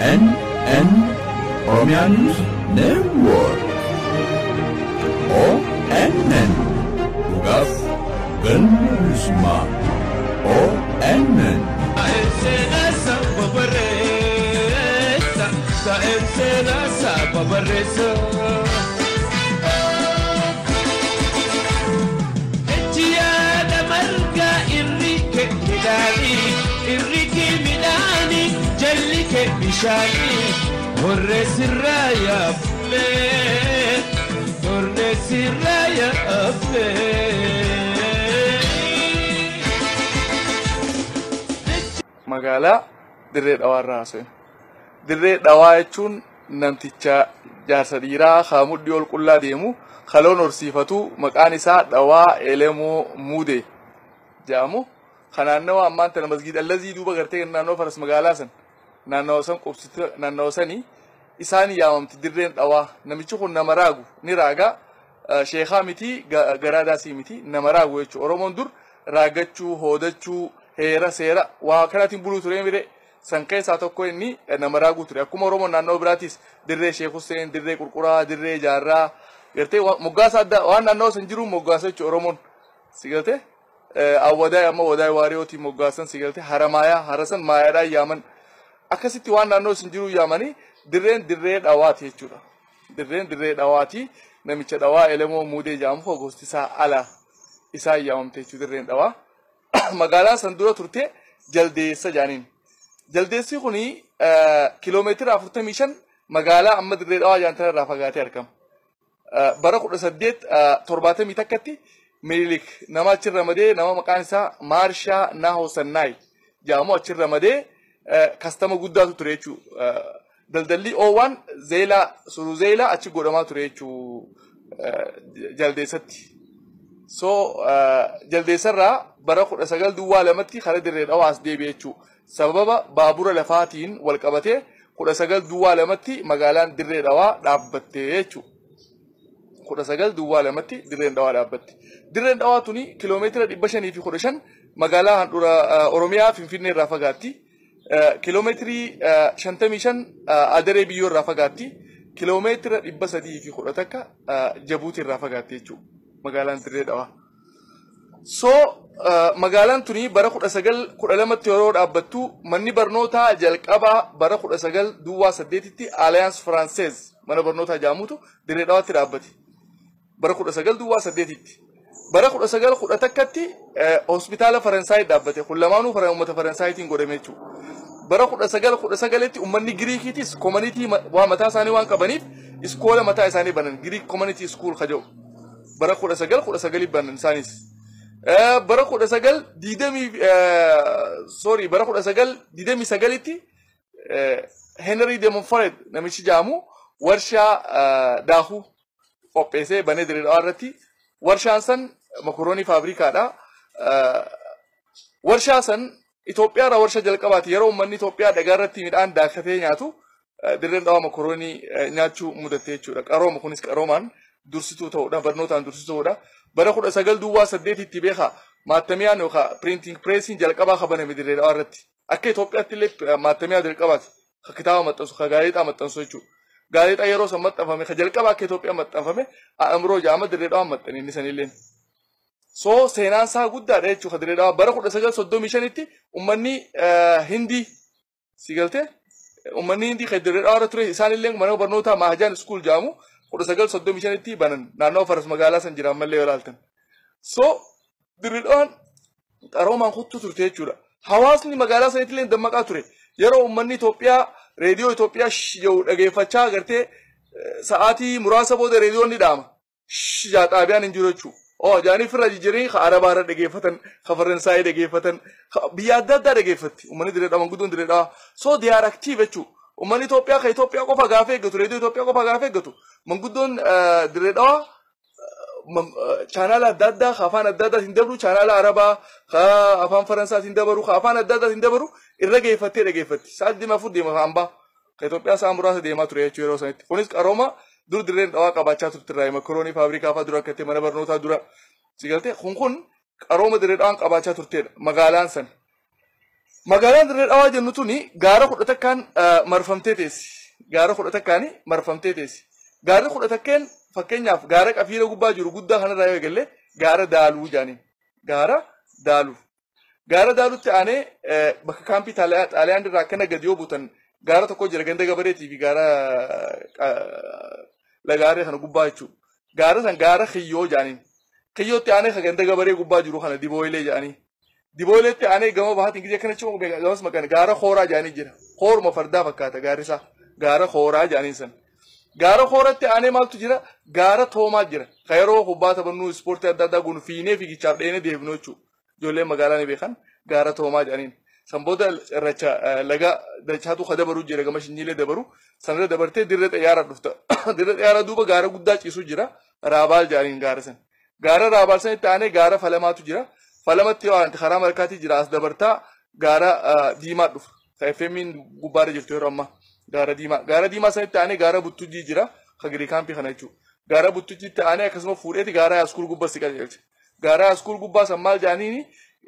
ONN Oromiyaa News Network ONN Dhugaaf Bilisummaa ONN Bishani, Horresiraya, Horresiraya, Magala, Dirre Dhawaa Raasee. Dirree Dhawaa jechuun namticha jaarsa dhiiraa Haamuddi ol qullaa deemu, haloon horsiifatu maqaan isaa Dhawaa Elemoo Muude jedhamu. Kanaannawaa ammaan tana masgiid allazii duuba gartee naannoo faras magaalaa san. Naannoo san qubsita naannoo sanii isaan yaamamti dirreen dhawaa namichi kun nama raagu ni raaga sheekhaa miti garaadaasii miti nama raagu jechuudha Oromoon dur raagachuu hoodachuu heera seera waa kanaatiin buluu ture mire san keessaa tokko inni nama raagu ture akkuma Oromoon naannoo biraatis dirree Sheek Hussein dirree Qurquraa dirree Jaarraa gartee moggaasa adda waan naannoo san jiru moggaasa jechuudha Oromoon sigalte awwadaa amma wadaa waariyooti moggaasan sigalte haramaayaa harasan maayaadhaan yaaman akkasitti waan naannoo sin jiru yaamanii dirree dhawaati jechuudha. Dirree dhawaati namicha dhawaa Elemoo Muudee jedhamu gosti isaa ala isaa yaamamte jechuudha dirreen dhawaa. Magaalaa san dura turte Jaldeessa jaaniin. Jaldeessi kuni kiiloomeetira 45 magaalaa amma dirree dhawaa jaantana irraa fagaatee argama. Bara 1870 takkatti Minilik nama achi ramadee nama maqaan isaa Maarshaa Nahoo Sannaay jedhamu achi ramadee kastama guddaatu ture jechuudha. Daldalli oowwan zeelaa suru zeelaa achi godhamaa ture jechuudha Jaldeessatti. So Jaldeessarraa bara 1902 karaa dirree dhawaas deebi'e jechuudha. Sababa baabura lafaatiin wal qabatee 1902 magaalaan dirree dhawaa dhaabbatte jechuudha. 1902 dirreen dhawaa dhaabbatte. Dirreen dhawaa tuni kiiloomeetira 515 magaalaa handhuura Oromiyaa Finfinnee irraa fagaatti. Kiiloomeetirii 55 adaree biyyoo irraa fagaatti. Kiiloomeetira 310 takka Jabuuti irraa fagaatti jechuudha. Magaalaan dirree dhawaa. So magaalaan tuni bara 1912 yeroo dhaabbattu manni barnootaa jalqabaa bara 1908tti Alliance Française mana barnootaa jedhamutu dirree dhawaatti dhaabbate. Bara 1908tti. Bara 1911tti hospitaala Faransaay dhaabbate. Kun lamaanuu uummata Faransaayitiin godhame jechuudha. Bara 1919tti uummanni Giriikiitis community waa mataa isaanii waan qabaniif iskoola mataa isaanii banan Greek Community School kaja'u. Bara 1919 banan isaanis. Bara 1929tti Henry de Montfort namichi jedhamu warshaa daakuu qopheessee banee dirree dhawaa irratti warshaan san makaroonii faabrikaadha. Warshaa san Itoophiyaa irraa warshaa jalqabaati yeroo uummanni Itoophiyaa dhagaa irratti midhaan daakatee nyaatu dirreen dhawaa makaroonii nyaachuu mudatee jechuudha. Qarooma kunis qaroomaan dursituu ta'uudha barnootaan dursituu ta'uudha. Bara 1908tti beeka maatamiyaan yookaan printing pressiin jalqabaa qabaname dirree dhawaa irratti. Akka Itoophiyaatti illee maatamiyaa jalqabaati. Kitaaba maxxansu gaazexaa maxxansu jechuudha. Gaazexaa yeroo san maxxanfame jalqabaa akka Itoophiyaa maxxanfame Aamroo jedhama dirree dhawaa maxxane inni sanillee. So seenaan isaa guddaadha jechuudha dirree dhawaa bara 1935tti uummanni Hindii sigalte uummanni Hindii kan dirree dhawaa irra ture isaanillee mana barnootaa Mahajaan School jedhamu 1935tti banan naannoo faras magaalaa san jiran mallee ilaaltan. So dirree dhawaan qaroomaan kuttu turte jechuudha. Hawaasni magaalaa sanitti illee dammaqaa ture. Yeroo uummanni Itoophiyaa reediyoo Itoophiyaa yoo dhageeffachaa agartee sa'aatii muraasa booda reediyoon ni dhaama. Xaabiyaan hin jiru jechuudha. Jaaniif irra jijjiiranii Arabaa irra dhageeffatan, Faransaayii dhageeffatan, biyya adda addaa dhageeffatti. Uummanni dirree dhawaa guddoon dirree dhawaa. So they are active jechuudha. Uummanni Itoophiyaa kan Itoophiyaa qofa gaafa eeggatu, reediyoo Itoophiyaa qofa gaafa eeggatu. Manguddoon dirree dhawaa chaanaala adda addaa afaan adda addaatiin dabru chaanaala Arabaa afaan Faransaatiin dabaru afaan adda addaatiin dabaru irra geeffattee dhageeffatti. Sa'aatii deemaa fuudh deema hambaa. Kan Itoophiyaa sa'a muraasa deemaa ture jechuudha yeroo sanitti. Kunis qarooma dur dirreen dhawaa qabaachaa turte irraa makaroonii faabrikaa fa'aa dura akkatti mana barnootaa dura sigalte kun qarooma dirree dhawaan qabaachaa turtedha magaalaan san. magaalaan dirree dhawaa jennu tuni gaara kudha takkaan marfamtee teessi. Gaara kudha takkaani marfamtee teessi. Gaarri kudha takkeen fakkeenyaaf gaara qafiila gubbaa jiru guddaa kanarraa yoo eegalle gaara daaluu jaaniin. Gaara daaluu. Gaara daaluutti aanee bakka kaampii xaaliyaan irraa akkana gadi yoo buutan gaara tokko jira ganda gabareetii fi gaara lagaaree kana gubbaa jechuudha. Gaara san gaara kiyyoo jaaniin. Kiyyootti aanee kan ganda gabaree gubbaa jiru kana dibooyilee jaanii. Dibooyileetti aanee gama bahaatiin gizee kana cimuu gamas maqaan gaara hooraa jaanii jira. Hooruma fardaa fakkaata gaarri isaa. Gaara hooraa jaaniin san. Gaara hooratti aanee maaltu jira? Gaara toomaa jira. Ka yeroo kubbaa taphannuu ispoortii adda addaa goonu fiinee fiigichaaf dheenee deebinuu jechuudha. Ijoolleen magaalaa ni beekan gaara toomaa jaaniin. San booda irracha laga dachaatu ka dabaruu jira gama shinyiilee dabaru. Sanarra dabartee dirree xiyyaara dhufta. Dirree xiyyaara duuba gaara guddaa ciisu jira. Raabaal jaaniin gaara san. Gaara raabaal sanitti aanee gaara falamaatu jira. Falamatti yoo aanti karaa malkaatii jira as dabartaa gaara diimaa dhufa. Ka FM'n gubbaarra jirtu yeroo ammaa. Gaara diimaa. Gaara diimaa sanitti aanee gaara buttujjii jira. Ka Giriikaampii kana jechuudha. Gaara buttujjiitti aanee akkasuma fuudheeti gaara yaaskuul gubbaa si qajeelcha. Gaara yaaskuul gubbaa san maal jaaniini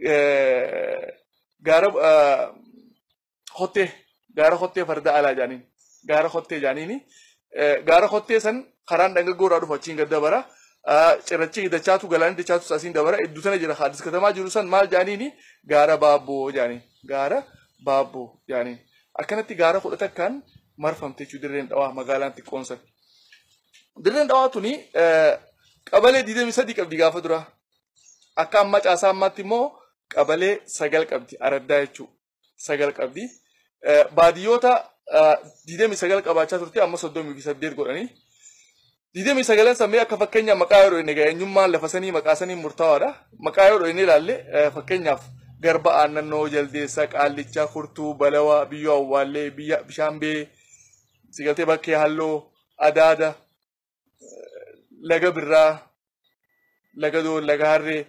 gaara hottee. Gaara hottee farda alaa jaaniin. Gaara hottee jaaniini. Gaara hottee san karaan dhangaggoorraa dhufu achiin gad dabara. Cirrachi dachaatu galaanii dachaatu asiin dabara. Iddoo sana jira haadis katamaa jiru san maal jaaniini gaara baabboo jaaniin. Gaara baabboo jaaniin. Akkanatti gaara kudha takkaan marfamte jechuudha dirreen dhawaa magaalaan xiqqoon san. Dirreen dhawaa tuni qabalee 23 qabdi gaafa dura. Akka amma caasaa ammaatti immoo qabalee 9 qabdi araddaa jechuudha. 9 qabdi. Baadiyyoota 29 qabaachaa turte amma 38 godhanii. 29 sammee akka fakkeenyaaf maqaa yeroo inni eenyummaan lafa sanii maqaa sanii murtaawaadha. Maqaa yeroo inni ilaalle fakkeenyaaf garba aannannoo jaldeessa qaallichaa furtuu balawaa biyyoo awwaallee biyya bishaanbee sigaltee bakkee halloo adaada laga birraa laga doon laga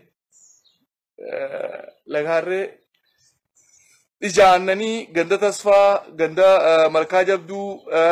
harree ijaannanii ganda tasfaa ganda malkaa jabduu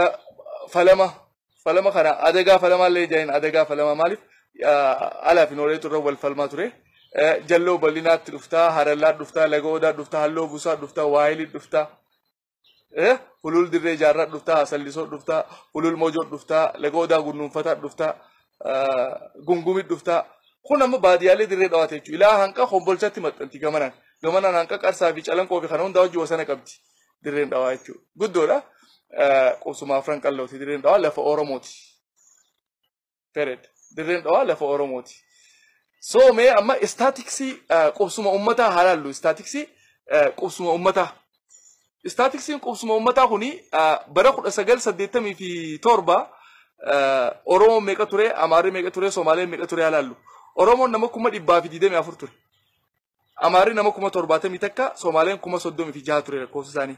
falama kana adagaa falama illee jaaniin adagaa falama maaliif alaaf hin oolee turre wal falmaa ture. Jalloo bal'inaatti dhuftaa, harallaa dhuftaa, laga odaa dhuftaa, halloo buusaa dhuftaa, waayilii dhuftaa, hulul dirree jaarraa dhuftaa, sallisoo dhuftaa, hulul moojoo dhuftaa, laga odaa gunnuunfataa dhuftaa, gungumii dhuftaa. Kun amma baadiyyaalee dirree dhawaate jechuudha. Ilaa hanqa hombolchatti maxxanti gamanaan. Gamanaan hanqa qarsaa fi calanqoo fi kana hundaa hojii wasana qabdi dirreen dhawaa jechuudha. Guddoodha. Qubsuma afran qallooti dirreen dhawaa lafa Oromooti. Pered. Dirreen dhawaa lafa Oromooti. So mee amma istaatiksii qubsuma uummataa haalaallu istaatiksii qubsuma uummataa. Istaatiksiin qubsuma uummataa kuni bara 1987 Oromoon meeqa ture, Amaarri meeqa ture, Somaaleen meeqa ture haalaallu. Oromoon nama 124 ture. Amaarri nama 70 takka, Somaaleen 36 ture lakkoofsa isaanii.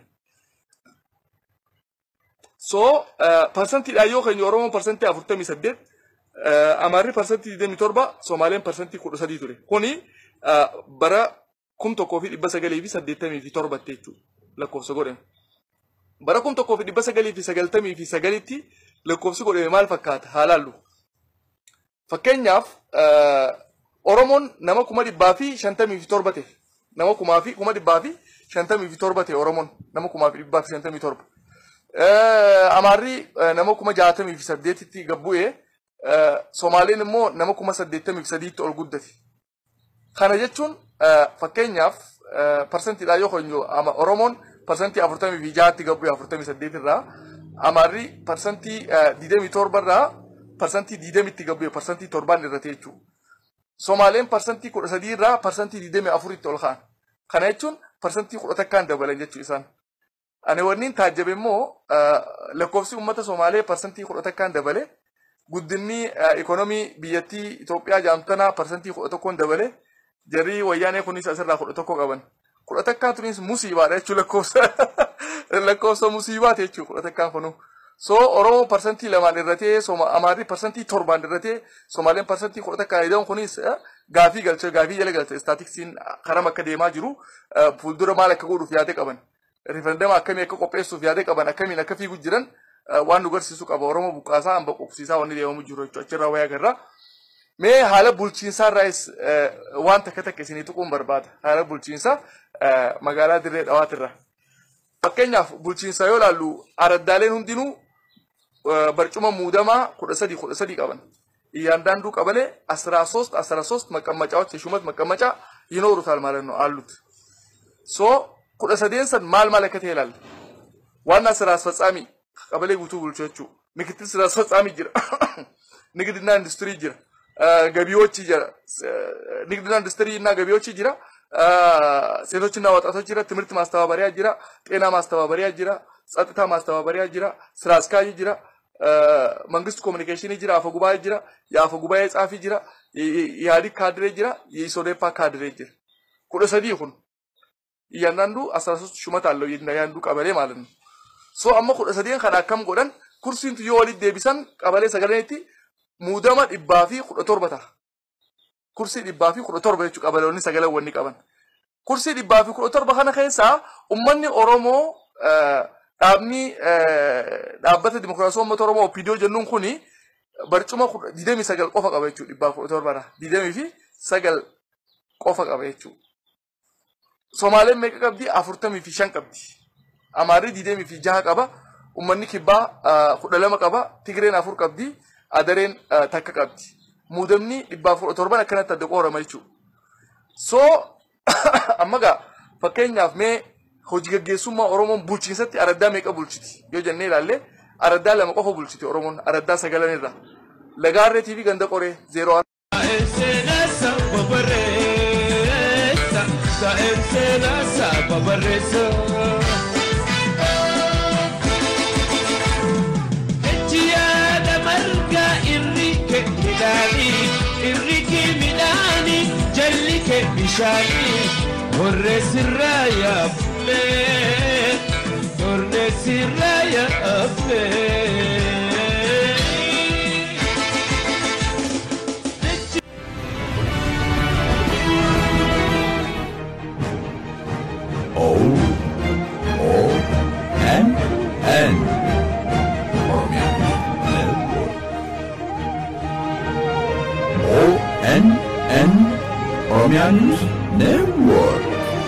So parsantiidhaan yoo keenya Oromoon parsantii 48. Amaarri parsantii 27, Somaaleen parsantii 13 ture. Kuni bara 1987 jechuudha lakkoofsa godhame. Bara 1999 lakkoofsi godhame maal fakkaata haalaallu. Fakkeenyaaf Oromoon nama 157 ta'e. Nama 157 ta'e Oromoon nama 157. Amaarri nama 68 tti gabbu'ee Somaaleen immoo nama 83 ol guddate. Kana jechuun fakkeenyaaf parsantiidhaan yoo hoonyo Oromoon parsantii 46 tti gabbu'ee 48 irraa Amaarri parsantii 27 irraa parsantii 20 tti gabbu'ee parsantii 7 irra ta'e jechuudha. Somaaleen parsantii 13 irraa parsantii 24 tti ol ka'an. Kana jechuun parsantii 10 takkaan dabalan jechuu isaan. Ani wanniin taajjabe immoo lakkoofsi uummata Somaalee parsantii 10 takkaan dabale. Guddinni ekonomii biyyattii Itoophiyaa jaamtanaa parsantii 11 dabale. Jarri wayyaanee kunis asirraa 11 qaban. 10 takkaan tunis musiibaadha jechuudha lakkoofsa musiibaa ta'e jechuudha 10 takkaan kunu. So Oromoo parsantii 2 irratee Amaarri parsantii 7 irratee Somaaleen parsantii 10 takkaan iddoon kunis gaafii jala galche istaatiksiin karam akka deemaa jiru fuuldura maal akka godhuuf yaade qaban. Referendama akkamii akka qopheessuuf yaade qaban akkamiin akka fiiguu jiran waan nu garsiisu qaba. Oromoo buqqaasaa hamba qubsiisaa wanni deemamu jiru jechuudha. Achirraa wayyaa garraa. mee haala bulchiinsaa irraas waan takka takka isinii tuquun barbaada haala bulchiinsaa magaalaa Dirree Dhawaatirra. Fakkeenyaaf bulchiinsa yoo ilaallu araddaaleen hundinuu barcuma muudamaa 13 qaban. እያንዳንዱ ቀበሌ 13 መቀመጫዎች የሹመት መቀመጫ ይኖሩታል ማለት ነው አሉት ሶ ኩደ ሰደንሰን ማል ማለከተ ይላል ዋና ስራ አስፈጻሚ ቀበሌ ጉቱ ቡልቾቹ ምክትል ስራ አስፈጻሚ ጅራ ንግድና ኢንዱስትሪ ጅራ ገቢዎች ጅራ ንግድና ኢንዱስትሪ እና ገቢዎች ጅራ ሴቶችና ወጣቶች ጅራ ትምህርት ማስተባበሪያ ጅራ ጤና ማስተባበሪያ ጅራ ጸጥታ ማስተባበሪያ ጅራ ስራ አስካይ ጅራ መንግስት ኮሙኒኬሽን ጅራ አፈጉባኤ ጅራ ያፈጉባኤ ጻፊ ጅራ ያዲ ካድሬ ጅራ የሶዴፓ ካድሬ ጅራ ኩደ ሰዲ ይሁን እያንዳንዱ 13 ሹመት አለው ያንዱ ቀበሌ ማለት ነው ሶ አማ ኩደ ሰዲን ከዳከም ጎደን ኩርሲንቱ የወሊድ ዴቢሰን ቀበሌ ሰገለንቲ ሙደማ ዲባፊ ኩደ ቶርበታ ኩርሲ ዲባፊ ኩደ ቶርበቹ ቀበሌውን ሰገለ ወኒ ቀበን ኩርሲ ዲባፊ ኩደ ቶርባ ከነ ከይሳ ኡመኒ ኦሮሞ dhaabni dhaabbata dimokiraasii uummata Oromoo OPDO jennuun kuni barcuma 29 qofa qaba jechuudha dhibbaa 17 29 qofa qaba jechuudha. Somaaleen meeqa qabdi 45 qabdi. Amaarri 26 qaba. Uummanni kibbaa 12 qaba. Tigreen 4 qabdi. Adareen takka qabdi. Muudamni dhibbaa 17 akkanatti adda qoorama jechuudha. So amma gaa fakkeenyaaf mee hojii gaggeessummaa Oromoon bulchiinsatti araddaa meeqa bulchiti yoo jennee ilaalle araddaa lama qofa bulchiti Oromoon araddaa 9 irra Lagaarree TV ganda qoree 0 Vorrei sirraya me, vorrei sirraya me. ONN Oromian Network. ONN Oromian Network.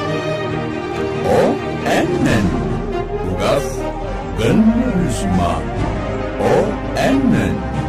ONN Tugas Gönlümüzma ONN